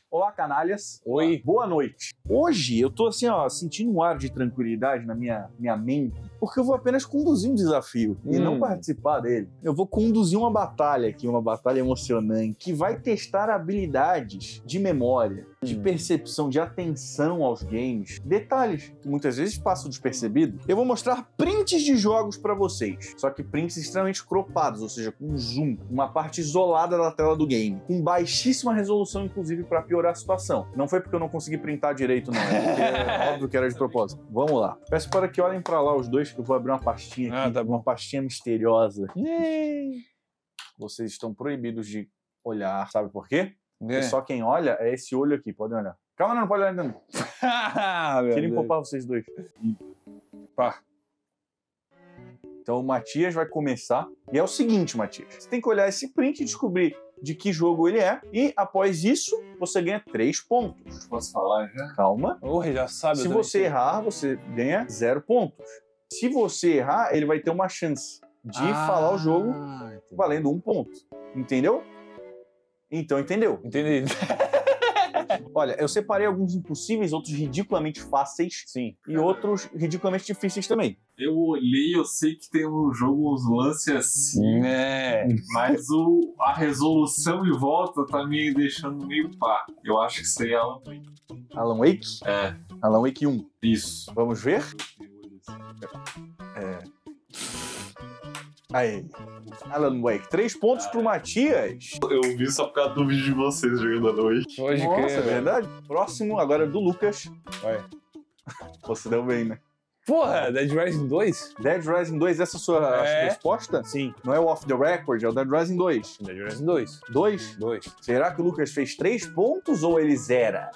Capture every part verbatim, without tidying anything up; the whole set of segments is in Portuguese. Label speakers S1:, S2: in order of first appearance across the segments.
S1: Olá, canalhas.
S2: Oi.
S1: Boa noite. Hoje eu tô assim, ó, sentindo um ar de tranquilidade na minha, minha mente, porque eu vou apenas conduzir um desafio hum. e não participar dele. Eu vou conduzir uma batalha aqui, uma batalha emocionante, que vai testar habilidades de memória, de percepção, de atenção aos games. Detalhes que muitas vezes passam despercebido. Eu vou mostrar prints de jogos pra vocês, só que prints extremamente cropados, ou seja, com zoom, uma parte isolada da tela do game, com baixíssima resolução, inclusive, pra piorar a situação. Não foi porque eu não consegui printar direito, não. É porque é óbvio que era de propósito. Vamos lá. Peço para que olhem pra lá os dois, que eu vou abrir uma pastinha aqui. Ah, tá bom. Uma pastinha misteriosa. Yay. Vocês estão proibidos de olhar. Sabe por quê? Porque é. Só quem olha é esse olho aqui. Podem olhar. Calma, não, não pode olhar ainda não. Queria poupar vocês dois. Pá. Então o Matias vai começar. E é o seguinte, Matias. Você tem que olhar esse print e descobrir de que jogo ele é. E após isso, você ganha três pontos.
S3: Posso falar já?
S1: Calma.
S2: Oh, já sabe.
S1: Se você errar, você ganha zero pontos. Se você errar, ele vai ter uma chance de ah, falar o jogo entendi. valendo um ponto. Entendeu? Então, entendeu?
S2: Entendi.
S1: Olha, eu separei alguns impossíveis, outros ridiculamente fáceis.
S2: Sim.
S1: E outros ridiculamente difíceis também.
S3: Eu olhei, eu sei que tem um jogo, uns lances assim,
S2: é.
S3: mas o, a resolução em volta tá me deixando meio pá. Eu acho que seria Alan Wake.
S1: Alan Wake?
S3: É.
S1: Alan Wake um.
S3: Isso.
S1: Vamos ver? É. Aí. Alan Wake. Três pontos ah, pro Matias.
S3: Eu vi só por causa do vídeo de vocês jogando Alan Wake.
S1: Hoje Nossa, que é verdade. Próximo, agora do Lucas.
S2: Vai.
S1: Você deu bem, né?
S2: Porra, Dead Rising dois?
S1: Dead Rising dois, essa é a sua
S2: é.
S1: resposta?
S2: Sim.
S1: Não é o Off the Record, é o Dead Rising dois.
S2: Dead Rising dois.
S1: Dois?
S2: Dois.
S1: Será que o Lucas fez três pontos ou ele zera?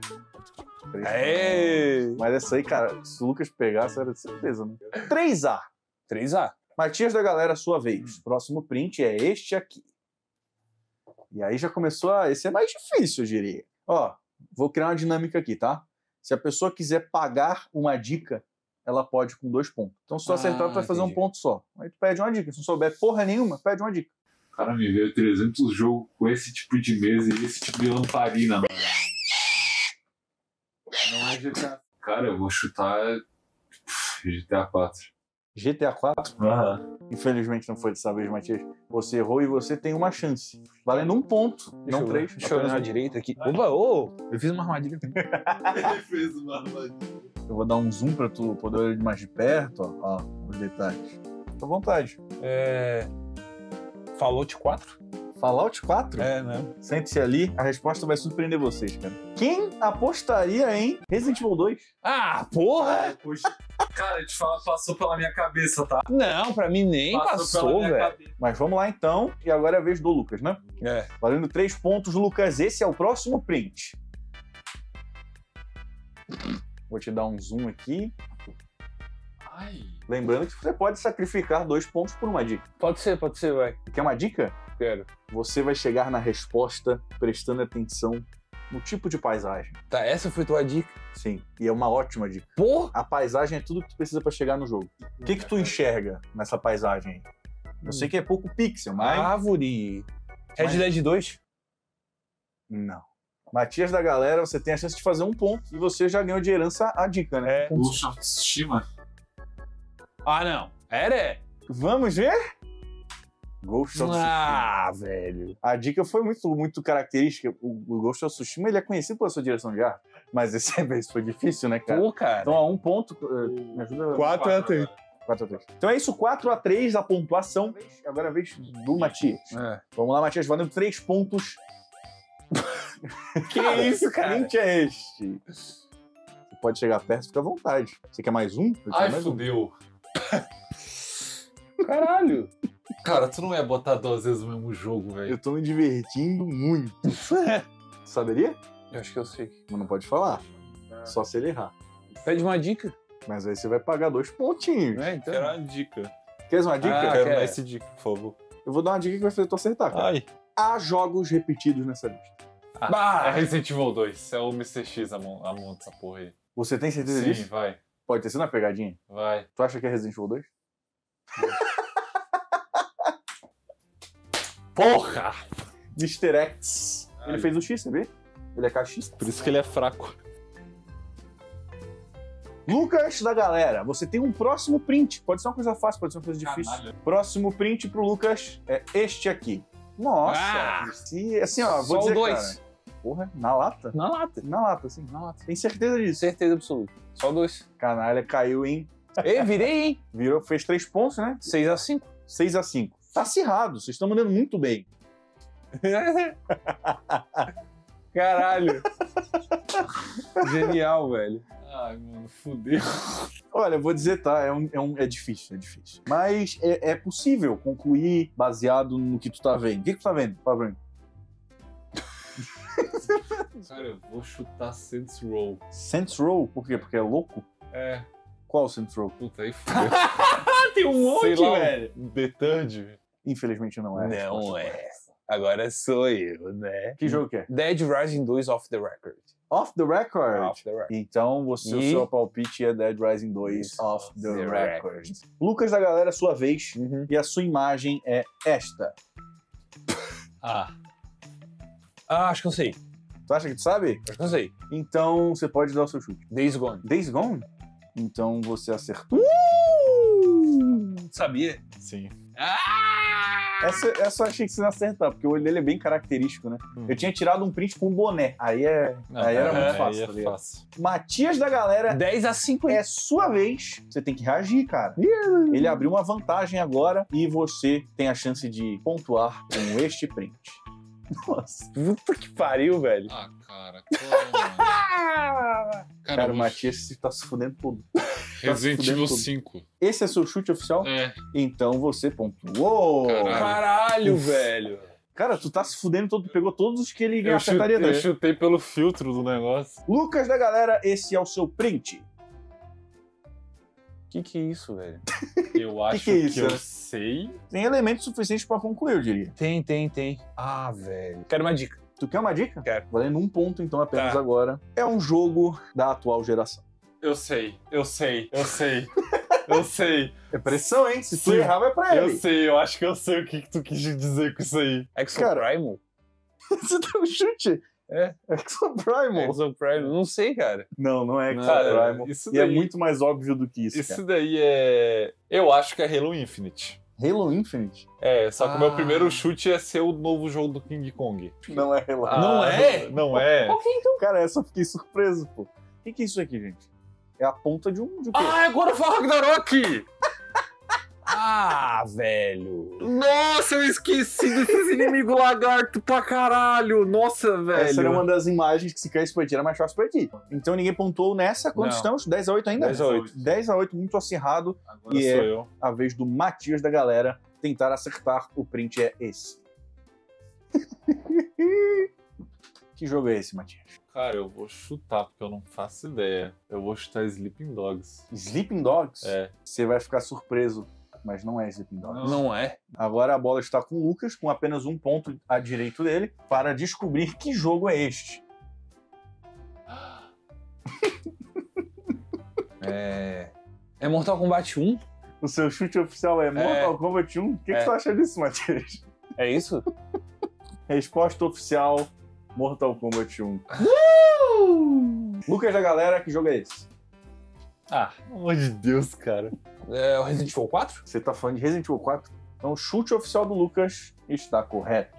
S2: É.
S1: Mas essa aí, cara, se o Lucas pegasse, era de certeza, né? três A.
S2: três A.
S1: Matias da galera, sua vez. Próximo print é este aqui. E aí já começou a... Esse é mais difícil, eu diria. Ó, vou criar uma dinâmica aqui, tá? Se a pessoa quiser pagar uma dica, ela pode com dois pontos. Então, se tu acertar, ah, tu vai fazer entendi. um ponto só. Aí tu pede uma dica. Se não souber porra nenhuma, pede uma dica.
S3: Cara, me veio trezentos jogos com esse tipo de mesa e esse tipo de lamparina, mano. Não é G T A. Cara, eu vou chutar G T A quatro.
S1: G T A quatro?
S3: Aham.
S1: Infelizmente não foi dessa vez, Matias. Você errou e você tem uma chance. Valendo um ponto,
S2: deixa
S1: não
S2: eu,
S1: três.
S2: Deixa eu olhar na direita aqui. Opa, ô! Eu fiz uma armadilha.
S3: Ele fez uma armadilha.
S1: Eu vou dar um zoom pra tu poder olhar mais de perto, ó, ó os detalhes. Fica à vontade.
S2: É... Fallout quatro?
S1: Fallout quatro?
S2: É, né?
S1: Sente-se ali, a resposta vai surpreender vocês, cara. Quem apostaria em Resident Evil dois?
S2: Ah, porra!
S3: Poxa, cara, te falar, passou pela minha cabeça, tá?
S2: Não, pra mim nem passou, velho.
S1: Mas vamos lá então, e agora é a vez do Lucas, né?
S2: É.
S1: Valendo três pontos, Lucas, esse é o próximo print. Vou te dar um zoom aqui.
S3: Ai.
S1: Lembrando que você pode sacrificar dois pontos por uma dica.
S2: Pode ser, pode ser, vai.
S1: Quer uma dica?
S2: Quero.
S1: Você vai chegar na resposta prestando atenção no tipo de paisagem.
S2: Tá, essa foi tua dica?
S1: Sim, e é uma ótima dica.
S2: Porra!
S1: A paisagem é tudo que tu precisa pra chegar no jogo. O que que tu enxerga nessa paisagem aí? Eu sei que é pouco pixel, mas...
S2: Árvore. Red
S1: mas...
S2: Dead dois?
S1: Não. Matias da galera, você tem a chance de fazer um ponto e você já ganhou de herança a dica, né?
S2: É.
S3: Ghost of Tsushima.
S2: Ah, não. Era?
S1: Vamos ver? Ghost of Tsushima.
S2: Ah, velho.
S1: A dica foi muito, muito característica. O, o Ghost of Tsushima, ele é conhecido pela sua direção de arte. Mas esse vez foi difícil, né, cara?
S2: Pô, cara.
S1: Então, ó, um ponto... Uh, me ajuda...
S2: quatro a três.
S1: quatro a três. Então é isso, quatro a três a pontuação. Agora é a vez do Matias.
S2: É.
S1: Vamos lá, Matias, valendo três pontos.
S2: Que isso, cara?
S1: Que print é este? Você pode chegar perto, fica à vontade. Você quer mais um?
S3: Ai,
S1: mais
S3: fudeu.
S2: Um. Caralho.
S3: Cara, tu não ia botar duas vezes o mesmo jogo, velho.
S1: Eu tô me divertindo muito. Saberia?
S2: Eu acho que eu sei.
S1: Mas não pode falar. Só se ele errar.
S2: Pede uma dica.
S1: Mas aí você vai pagar dois pontinhos.
S2: É, então.
S3: Quero uma dica.
S1: Queres uma dica?
S3: Ah, quero
S2: quer.
S3: mais essa dica, por favor.
S1: Eu vou dar uma dica que vai fazer tu acertar, cara.
S3: Ai.
S1: Há jogos repetidos nessa lista.
S3: Ah, bah! É Resident Evil dois. É o mister X a mão, a mão dessa porra aí.
S1: Você tem certeza
S3: Sim,
S1: disso?
S3: vai.
S1: Pode ter sido uma pegadinha?
S3: Vai.
S1: Tu acha que é Resident Evil dois?
S3: Porra!
S1: mister X.
S3: Ai.
S1: Ele fez o X, sabia? Ele é cachista.
S4: Por isso que ele é fraco.
S1: Lucas da galera, você tem um próximo print. Pode ser uma coisa fácil, pode ser uma coisa difícil.
S3: Canalha.
S1: Próximo print pro Lucas é este aqui. Nossa.
S2: Ah!
S1: Se, assim, ó, vou
S2: Só
S1: dizer,
S2: o dois.
S1: cara. Porra, na lata?
S2: Na lata.
S1: Na lata, sim.
S2: Na lata.
S1: Tem certeza disso?
S2: Certeza absoluta. Só dois.
S1: Canalha caiu em...
S2: Ei, virei, hein?
S1: Virou, fez três pontos, né?
S2: seis a cinco.
S1: seis a cinco. Tá acirrado, vocês estão mandando muito bem.
S2: Caralho. Genial, velho.
S4: Ai, mano, fudeu.
S1: Olha, eu vou dizer, tá, é, um, é, um, é difícil, é difícil. Mas é, é possível concluir baseado no que tu tá vendo. O que, que tu tá vendo? Fala pra mim.
S4: Cara, eu vou chutar Saints Row.
S1: Saints Row? Por quê? Porque é louco?
S4: É,
S1: Qual Saints Row?
S4: puta, aí fudeu.
S2: Tem um
S4: Sei
S2: monte,
S4: lá,
S2: velho.
S4: um The Third.
S1: Infelizmente não é. a
S2: Não
S1: resposta.
S2: é. Agora sou eu, né?
S1: Que jogo que é?
S2: Dead Rising dois Off the Record.
S1: Off the Record.
S2: Off the Record.
S1: Então, você, o
S2: E-
S1: seu palpite é Dead Rising dois
S2: Isso,
S1: Off the,
S2: the
S1: Record.
S2: Record.
S1: Lucas da galera, sua vez.
S2: Uhum.
S1: E a sua imagem é esta.
S4: Ah,
S2: Ah, acho que eu sei.
S1: Tu acha que tu sabe?
S2: Acho que eu sei.
S1: Então, você pode dar o seu chute.
S2: Days Gone.
S1: Days Gone? Então, você acertou.
S2: Sabia?
S4: sim.
S2: Ah!
S1: Essa, essa eu achei que você não ia acertar, porque o olho dele é bem característico, né?
S4: Hum.
S1: Eu tinha tirado um print com um boné. Aí, é,
S4: Não,
S1: aí era
S4: é,
S1: muito
S4: aí
S1: fácil,
S4: é
S1: tá ligado?
S4: fácil.
S1: Matias da galera,
S2: dez a cinco.
S1: é sua vez. Você tem que reagir, cara. Ele abriu uma vantagem agora e você tem a chance de pontuar com este print. Nossa.
S2: Puta que pariu, velho.
S4: Ah, cara, como, mano?
S2: Ah!
S1: Cara,
S4: eu
S1: o
S4: vou-
S1: Matias tá se fudendo tudo.
S4: Resident
S1: fudendo
S4: Evil
S1: tudo.
S4: cinco.
S1: Esse é seu chute oficial?
S4: É.
S1: Então você pontuou.
S4: Caralho.
S2: Caralho, velho.
S1: Cara, tu tá se fudendo todo, tu pegou todos os que ele
S4: Eu
S1: acertaria
S4: chutei, eu
S1: daí.
S4: chutei pelo filtro do negócio.
S1: Lucas da galera, esse é o seu print.
S2: Que que é isso, velho?
S4: Eu acho
S1: que é isso,
S4: eu
S1: né?
S4: sei.
S1: Tem elementos suficientes pra concluir, eu diria.
S2: Tem, tem, tem. Ah, velho. Quero uma dica.
S1: Tu quer uma dica?
S2: Quero.
S1: Valendo um ponto, então, apenas
S2: Tá.
S1: agora. É um jogo da atual geração.
S4: Eu sei, eu sei, eu sei. Eu sei,
S1: É pressão, hein? Se tu
S4: Sim.
S1: errar, vai pra
S4: eu
S1: ele.
S4: sei, eu acho que eu sei o que, que tu quis dizer com isso aí.
S2: Exo
S1: Cara.
S2: Primal?
S1: Você deu um chute?
S2: É.
S1: Exo Primal.
S2: Exo Primal? Não sei, cara.
S1: Não, não é Exo
S4: Cara,
S1: Primal.
S4: isso
S1: E é
S4: daí-
S1: muito mais óbvio do que isso,
S4: Isso
S1: cara.
S4: daí é. Eu acho que é Halo Infinite.
S1: Halo Infinite?
S4: É, só que o
S2: Ah.
S4: meu primeiro chute é ser o novo jogo do King Kong.
S1: Não é Halo.
S2: Não é?
S4: Não é.
S1: Cara, essa eu fiquei surpreso, pô. O que, que é isso aqui, gente? É a ponta de um... De um quê?
S4: Ah, agora foi Ragnarok!
S2: Ah, velho.
S4: Nossa, eu esqueci desses inimigos lagarto pra caralho! Nossa, velho!
S1: Essa era uma das imagens que se caísse pra ti era mais fácil pra ti. Então ninguém pontuou nessa. Quantos
S2: Não.
S1: estamos? dez a oito ainda?
S2: dez a oito.
S1: dez a oito, muito acirrado.
S4: Agora
S1: E
S4: sou
S1: é
S4: eu.
S1: a vez do Matias da galera tentar acertar. O print é esse. Que jogo é esse, Matias?
S4: Cara, eu vou chutar, porque eu não faço ideia. Eu vou chutar Sleeping Dogs.
S1: Sleeping Dogs?
S4: É.
S1: Você vai ficar surpreso, mas não é Sleeping Dogs.
S2: Não é?
S1: Agora a bola está com o Lucas, com apenas um ponto à direito dele, para descobrir que jogo é este.
S2: É. É Mortal Kombat um?
S1: O seu chute oficial é Mortal Kombat um? O que, que
S2: É.
S1: tu acha disso, Matias?
S2: É isso?
S1: Resposta oficial, Mortal Kombat um. Lucas da galera, que jogo é esse?
S4: Ah, pelo amor de Deus, cara.
S2: É o Resident Evil quatro?
S1: Você tá falando de Resident Evil quatro? Então o chute oficial do Lucas está correto.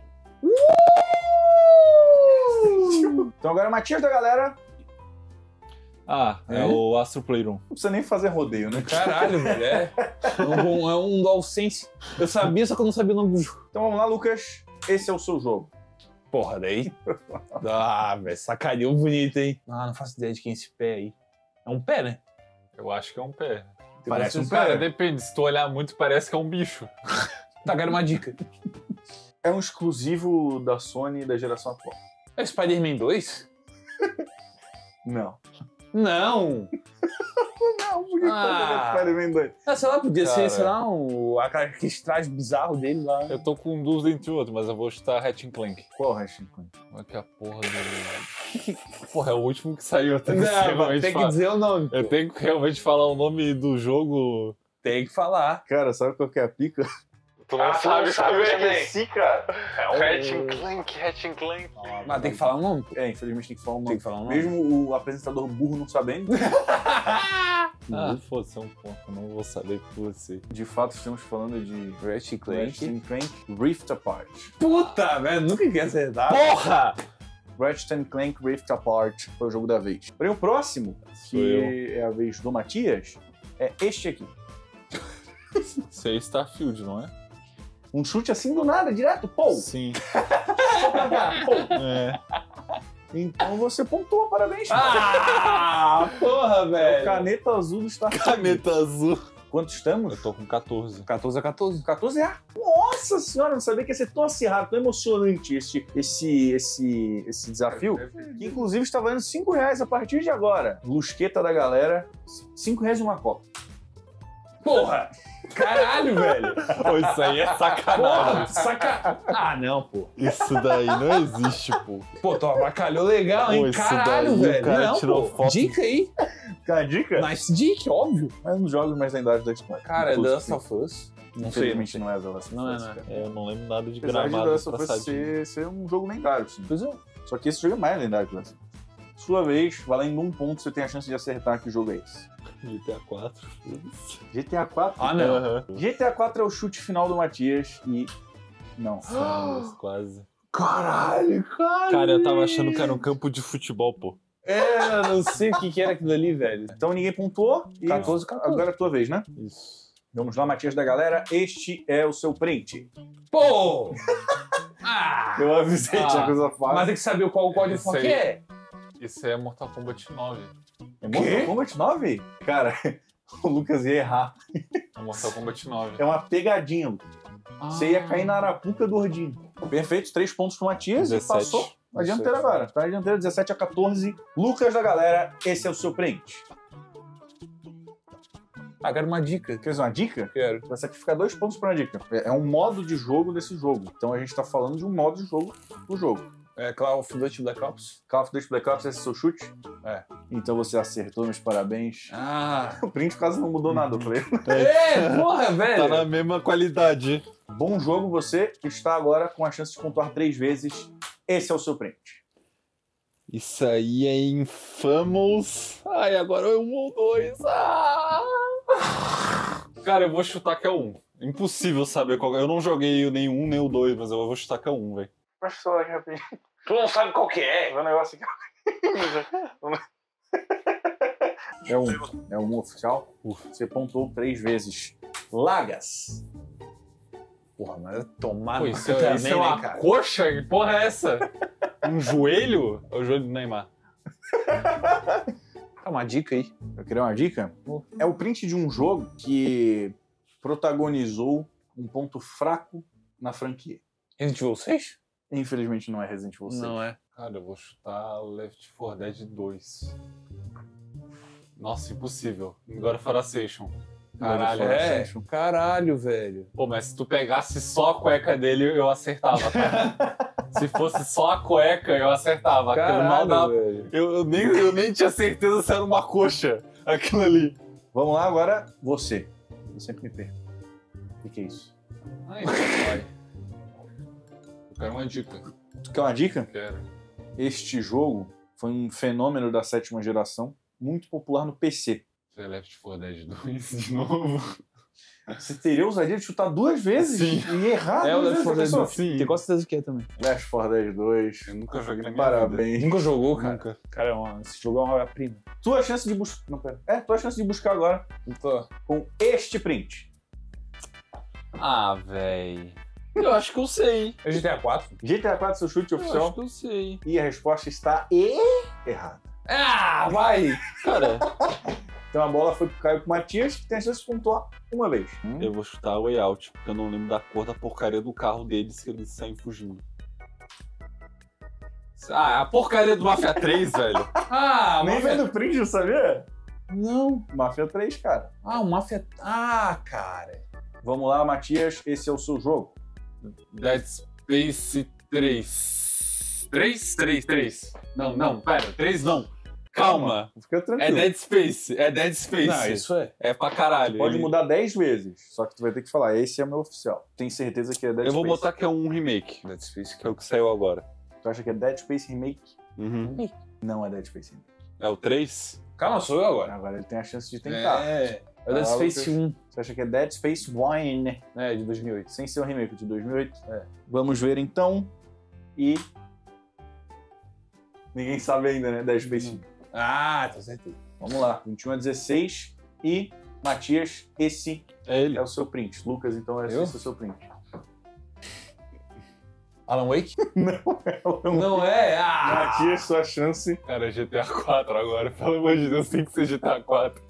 S1: Então agora, Matias da galera,
S4: Ah, é,
S2: É?
S4: o Astro Playroom.
S1: não precisa nem fazer rodeio, né?
S2: Caralho, velho. É. É um, é um DualSense. Eu sabia, só que eu não sabia o nome do jogo.
S1: Então vamos lá, Lucas. Esse é o seu jogo.
S2: Porra, daí. Ah, velho, sacaneou bonito, hein? Ah, não faço ideia de quem é esse pé aí. É um pé, né?
S4: Eu acho que é um pé.
S2: Parece um
S4: Cara,
S1: pé.
S4: depende. Se tu olhar muito, parece que é um bicho.
S2: Tá, quero uma dica.
S1: É um exclusivo da Sony da geração atual.
S2: É Spider-Man dois?
S1: Não.
S2: Não!
S1: Não, por que
S2: Ah.
S1: que Spider-Man dois?
S2: Ah, sei lá, podia
S4: Cara.
S2: ser, sei lá, um, aquele traje bizarro dele lá.
S4: Eu tô com dúvida entre o outro, mas eu vou chutar Ratchet Clank.
S1: Qual Ratchet Clank?
S4: Olha que a porra do... Porra, é o último que saiu. Eu tenho que
S2: Não,
S4: realmente
S2: tem que
S4: falar.
S2: dizer o nome.
S4: Eu tenho que realmente falar o nome do jogo.
S2: Tem que falar.
S1: Cara, sabe qual que é a pica?
S4: Tu não
S1: Ah,
S4: sabe também.
S1: esqueci, cara.
S3: É um...
S4: Ratchet Clank, Ratchet Clank.
S2: Mas tem que falar o nome, pô.
S1: É, infelizmente tem que falar um nome.
S2: Tem que falar o nome.
S1: Mesmo o apresentador burro não sabendo,
S2: Ah, fosse um ponto, eu não vou saber por você.
S1: de fato estamos falando de
S2: Ratchet
S1: Ratchet and Clank Rift Apart.
S2: Puta, velho, nunca quer acertar. Porra!
S1: Ratchet and Clank Rift Apart foi o jogo da vez. Porém, o próximo,
S2: Sou eu.
S1: que é a vez do Matias, é este aqui.
S2: Isso é Starfield, não é?
S1: Um chute assim do nada, direto, pô!
S2: Sim.
S1: Só pra cá, pô!
S2: É.
S1: Então você pontua, parabéns.
S2: Ah, porra,
S1: É o
S2: velho.
S1: caneta azul do Starfield.
S2: Caneta azul.
S1: Quanto estamos?
S2: Eu tô com quatorze.
S1: quatorze a quatorze. quatorze é. Nossa senhora, não sabia que ia ser tão acirrado, tão emocionante esse, esse, esse, esse desafio. Que inclusive está valendo cinco reais a partir de agora. Lusqueta da galera, cinco reais e uma copa.
S2: Porra! Caralho, velho! Pô, isso aí é sacanagem.
S1: Saca...
S2: Ah, não, pô.
S5: Isso daí não existe, pô.
S2: Pô, tu abacalhou legal, hein?
S5: Pô, isso
S2: Caralho,
S5: daí, o
S2: velho.
S5: cara
S2: Não,
S5: tirou
S2: pô.
S5: foto.
S2: Dica aí.
S1: Cara, dica?
S2: Nice dick, óbvio.
S1: Mas um dos jogos mais lendários da história.
S2: Cara, é The
S1: Inclusive,
S2: Last of Us. Não sei, não
S1: Infelizmente
S2: sei.
S1: não é The Last of
S2: Não é,
S1: Us,
S2: não é.
S1: cara.
S5: É, eu não lembro nada de
S1: Apesar de The
S5: gramado
S1: Last of Us
S5: traçadinho.
S1: ser, ser um jogo lendário, sim.
S2: Pois é.
S1: Só que esse jogo é mais lendário que o Last of Us. Sua vez, valendo um ponto, você tem a chance de acertar que jogo é esse.
S5: G T A quatro, foda-se.
S1: G T A quatro?
S2: Ah, não.
S5: Aham.
S1: G T A quatro é o chute final do Matias e... Não.
S5: Foda-se, quase.
S1: Caralho, cara!
S5: Cara, eu tava achando que era um campo de futebol, pô.
S2: É, eu não sei o que, que era aquilo ali, velho.
S1: Então ninguém pontuou. E
S2: quatorze, quatorze.
S1: agora é a tua vez, né?
S5: Isso.
S1: Vamos lá, Matias da galera. Este é o seu print.
S2: Pô! Ah!
S1: Eu avisei,
S2: Ah,
S1: tinha coisa fácil.
S2: Mas tem que saber qual o código
S5: Esse
S2: fonte
S5: aí.
S2: é.
S5: Esse é Mortal Kombat nove.
S1: É Mortal Kombat nove? Cara, o Lucas ia errar.
S5: É Mortal Kombat nove.
S1: É uma pegadinha, Lucas. Você ia cair na arapuca do Ordinho. Perfeito, três pontos pro Matias e
S5: dezessete.
S1: passou na dianteira agora. Tá na dianteira, dezessete a quatorze. Lucas da galera, esse é o seu print.
S2: Ah, quero uma dica.
S1: Quer dizer, uma dica?
S2: Quero.
S1: Vai sacrificar dois pontos pra uma dica. É é um modo de jogo desse jogo. Então a gente tá falando de um modo de jogo do jogo.
S2: É Call of Duty Black Ops?
S1: Call of Duty Black Ops, esse é seu chute?
S2: É.
S1: Então você acertou, meus parabéns.
S2: Ah.
S1: O print quase não mudou nada, eu falei.
S2: É, porra, velho.
S5: Tá na mesma qualidade.
S1: Bom jogo, você está agora com a chance de pontuar três vezes. Esse é o seu print.
S5: Isso aí é Infamous. Ai, agora é um ou dois. Ah! Cara, eu vou chutar que é um. Impossível saber qual é. Eu não joguei nem um nem o dois, mas eu vou chutar que é um, velho.
S1: Deixa eu falar aqui rapidinho.
S2: Tu não sabe qual que é?
S1: Meu negócio aqui. É um. É um oficial. Você pontuou três vezes. Lagas.
S2: Porra, mas é tomar
S5: Pô,
S2: no
S5: isso,
S2: cu
S5: é,
S2: também,
S5: isso é
S2: né,
S5: uma
S2: cara?
S5: coxa? Que porra é essa? Um joelho? É o joelho do Neymar.
S2: Dá uma dica aí.
S1: Eu queria uma dica. É o print de um jogo que protagonizou um ponto fraco na franquia.
S2: Resident Evil seis?
S1: Infelizmente não é Resident Evil seis.
S2: Não é.
S5: Cara, eu vou chutar Left four Dead dois. Nossa, impossível. Agora Forazation. Caralho,
S2: É,
S1: Forazation.
S2: caralho, velho.
S5: Pô, mas se tu pegasse só a cueca dele, eu acertava, cara. Se fosse só a cueca, eu acertava. Aquilo mal dá.
S2: velho.
S5: Eu, eu, nem, eu nem tinha certeza se era uma coxa, aquilo ali.
S1: Vamos lá agora, você. Eu sempre me perco. O que, que é isso?
S5: Ai, vai. Eu quero uma dica.
S1: Tu quer uma dica?
S5: Quero.
S1: Este jogo foi um fenômeno da sétima geração, muito popular no P C.
S5: Você é Left four Dead dois de novo?
S1: Você teria ousadia de chutar duas vezes
S5: Sim.
S1: e errar
S2: É o
S1: duas
S2: Left
S1: vezes,
S2: four Dead
S1: pessoal?
S2: dois. Tenho quase certeza que é também.
S1: Left four Dead dois.
S5: Eu nunca joguei na minha vida.
S1: Parabéns.
S2: Nunca jogou, cara?
S5: Nunca.
S2: Cara, é uma- esse jogo é uma obra-prima.
S1: Tua chance de buscar. Não, pera. É, tua chance de buscar agora
S2: Tô.
S1: com este print.
S5: Ah, véi. Eu acho que eu sei.
S2: É G T A quatro?
S1: G T A quatro, seu chute
S5: Eu acho
S1: oficial.
S5: que eu sei.
S1: E a resposta está e... errada.
S2: Ah, vai!
S5: Cara,
S1: Então a bola foi pro Caio pro Matias, que tem a chance de pontuar uma vez.
S5: eu vou chutar Way Out, porque eu não lembro da cor da porcaria do carro deles que eles saem fugindo. Ah, a porcaria do Mafia três, velho.
S2: Ah,
S1: Nem
S2: Mafia...
S1: vendo print, não sabia?
S2: Não.
S1: Mafia três, cara.
S2: Ah, o Mafia... Ah, cara.
S1: Vamos lá, Matias, esse é o seu jogo.
S5: Dead Space três. três? três, três. Não, não, pera, três não. Calma.
S1: Fica
S5: É
S1: tranquilo.
S5: Dead Space. É Dead Space.
S2: Não, isso é.
S5: É pra caralho.
S1: Pode
S5: Ele-
S1: mudar dez vezes, só que tu vai ter que falar, esse é o meu oficial. Tem certeza que é Dead
S5: Eu vou
S1: Space?
S5: botar que é um remake.
S2: Dead Space.
S5: Que é o que saiu agora.
S1: Tu acha que é Dead Space Remake?
S5: Uhum.
S1: Não é Dead Space Remake.
S5: É o três?
S2: Calma, sou eu agora.
S1: Agora ele tem a chance de tentar.
S2: É. É o Dead
S1: Ah,
S2: Space
S1: Lucas.
S2: um.
S1: Você acha que é Dead Space Wine?
S2: É, de dois mil e oito.
S1: Sem ser o remake de dois mil e oito?
S2: É.
S1: Vamos ver então. E... Ninguém sabe ainda, né? Dead Space um.
S2: Ah, tô certeza.
S1: Vamos lá. vinte e um a dezesseis. E, Matias, esse
S5: É ele.
S1: é o seu print. Lucas, então esse
S2: Eu?
S1: é o seu print.
S2: Alan Wake?
S1: Não,
S2: Não é? Ah!
S1: Matias, sua chance.
S5: Cara, G T A quatro agora. Pelo amor de Deus, tem que ser G T A quatro.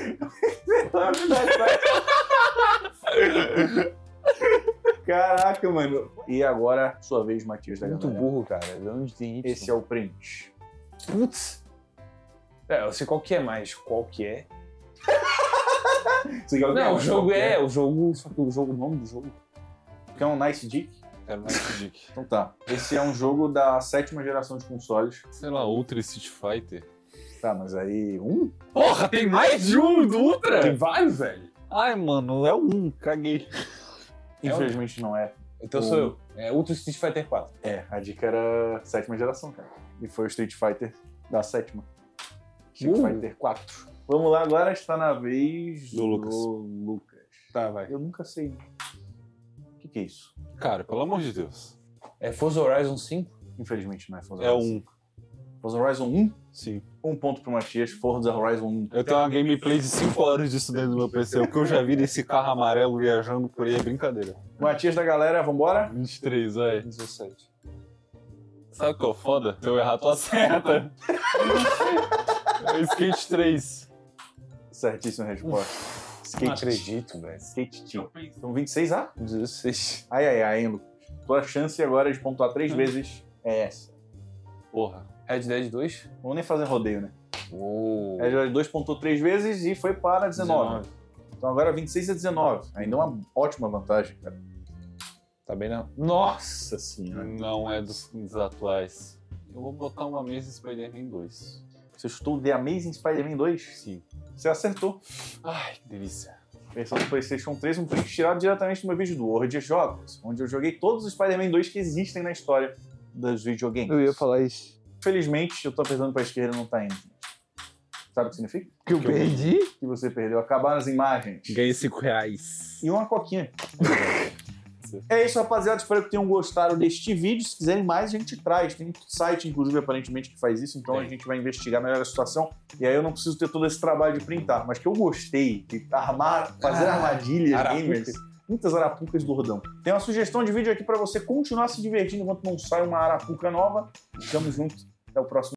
S1: Caraca, mano. E agora, sua vez, Matias da
S2: Muito
S1: galera.
S2: burro, cara. De onde tem Y?
S1: Esse é o print.
S2: Putz. É, eu sei qual que é, mas qual que é?
S1: Você quer o quê?
S2: Não, o jogo
S1: Qual que
S2: é, o jogo, só que o jogo, o nome do jogo.
S1: Quer um Nice Dick?
S5: Quero mais Dick.
S1: Então tá. Esse é um jogo da sétima geração de consoles.
S5: Sei lá, Ultra Street Fighter.
S1: Tá, mas aí... Um?
S5: Porra, tem mais de um do Ultra?
S2: Tem vários, velho.
S5: Ai, mano, é um. Caguei.
S2: É um?
S1: Infelizmente não é.
S2: Então sou eu. É Ultra Street Fighter quatro.
S1: É, a dica era sétima geração, cara. E foi o Street Fighter da sétima. Street
S2: Uh.
S1: Fighter quatro. Vamos lá, agora está na vez
S5: Do Lucas.
S1: Lucas.
S2: Tá, vai.
S1: Eu nunca sei. O que, que é isso?
S5: Cara, pelo amor de Deus.
S2: É Forza Horizon cinco?
S1: Infelizmente não é Forza
S5: É
S1: Horizon.
S5: um.
S1: Forza Horizon um?
S5: Sim.
S1: Um ponto pro Matias. Forza Horizon um.
S5: Eu tenho uma gameplay de cinco horas disso dentro do meu P C. O que eu já vi desse carro amarelo viajando por aí é brincadeira.
S1: Matias da galera, vambora?
S5: vinte e três, vai.
S2: dezessete.
S5: Sabe o que é o foda? Se eu errar, tu acerta. É Skate três.
S1: Certíssima resposta.
S2: Não
S1: Skate
S2: acredito, velho.
S1: Skate Team. São vinte e seis A?
S2: dezesseis.
S1: Ai, ai, ai, hein, Lucas. Tua chance agora de pontuar três vezes é essa.
S5: Porra.
S2: Red Dead dois?
S1: Vamos nem fazer rodeio, né?
S2: Uou.
S1: Red Dead dois pontuou três vezes e foi para dezenove. Então agora vinte e seis a dezenove. Ainda é uma ótima vantagem, cara.
S2: Tá bem não. Nossa senhora.
S5: Não é dos, dos atuais. Eu vou botar uma mesa Spider-Man dois.
S1: Você chutou The Amazing Spider-Man dois?
S5: Sim.
S1: Você acertou.
S5: Ai, que delícia.
S1: Versão do PlayStation três, um print tirado diretamente do meu vídeo do World de Jogos, onde eu joguei todos os Spider-Man dois que existem na história dos videogames.
S4: Eu ia falar isso.
S1: Felizmente, eu tô apertando pra esquerda e não tá indo. Sabe o que significa?
S4: Que eu perdi?
S1: Que você perdeu. Acabaram as imagens.
S4: Ganhei cinco reais.
S1: E uma coquinha. É isso, rapaziada. Espero que tenham gostado deste vídeo. Se quiserem mais, a gente traz. Tem site, inclusive, aparentemente, que faz isso. Então a gente vai investigar melhor a situação. E aí eu não preciso ter todo esse trabalho de printar. Mas que eu gostei de armar, fazer
S2: Ah,
S1: armadilhas
S2: arapuca.
S1: gamers. Muitas arapucas do Rodão. Tem uma sugestão de vídeo aqui pra você continuar se divertindo enquanto não sai uma arapuca nova. Tamo junto. Até o próximo.